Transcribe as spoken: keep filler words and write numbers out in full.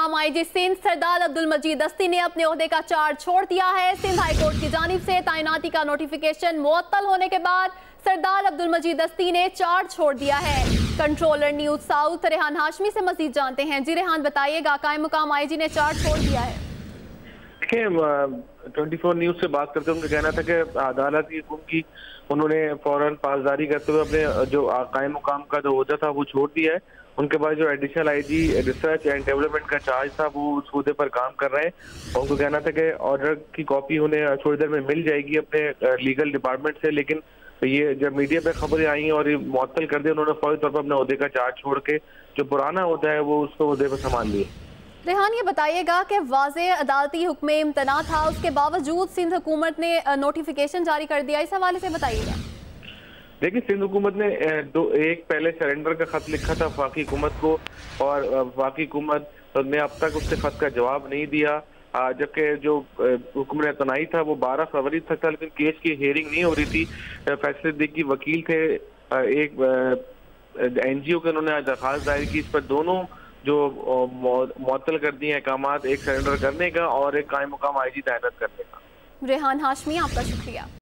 मुकाम आई जी सिंध सरदार अब्दुल मजीद दस्ती ने अपने ओहदे का चार्ज छोड़ दिया है। सिंध हाई कोर्ट की जानिब से तैनाती का नोटिफिकेशन मुअत्तल होने के बाद सरदार अब्दुल मजीद दस्ती ने चार्ज छोड़ दिया है। Controller news south Rehan Hashmi से मजीद जानते हैं। जी रेहान, बताइएगा, कायम मुकाम आई जी ने चार्ज छोड़ दिया है। देखिए, ट्वेंटी फोर न्यूज से बात करते हुए उनका कहना था कि अदालत की हुक्म की उन्होंने फौरन पासदारी करते हुए अपने जो कायम मुकाम का जो ओहदा था वो छोड़ दिया है। उनके बाद जो additional IG research and development का चार्ज था वो उस ओहदे पर काम कर रहे हैं। और उनको कहना था कि ऑर्डर की कॉपी उन्हें थोड़ी देर में मिल जाएगी अपने लीगल डिपार्टमेंट से, लेकिन ये जब मीडिया पे खबरें आई और ये मुअत्तल कर दिया, उन्होंने फौरी तौर पर अपने ओहदे का चार्ज छोड़ के जो पुराना होता है वो उसको ओहदे पर संभाल लिए। रेहान, ये बताइएगा कि वाज़ेह अदालती हुक्म इम्तना था, उसके बावजूद सिंध हुकूमत ने नोटिफिकेशन जारी कर दिया, इस हवाले से बताइएगा। देखिए, सिंध हुकूमत ने दो एक पहले सरेंडर का खत लिखा था वफाकी हुकूमत को, और वफाकी हुकूमत ने अब तक उससे खत का जवाब नहीं दिया, जबकि जो हुक्म तनाई था वो बारह फरवरी तक था, लेकिन केस की हेयरिंग नहीं हो रही थी। फैसले देखी वकील थे एक एनजीओ के, उन्होंने दरखास्त दायर की, इस पर दोनों जो मुअत्तल कर दिए अहकामात, एक सरेंडर करने का और एक कायम मुकाम आईजी तैनात करने का। रेहान हाशमी, आपका शुक्रिया।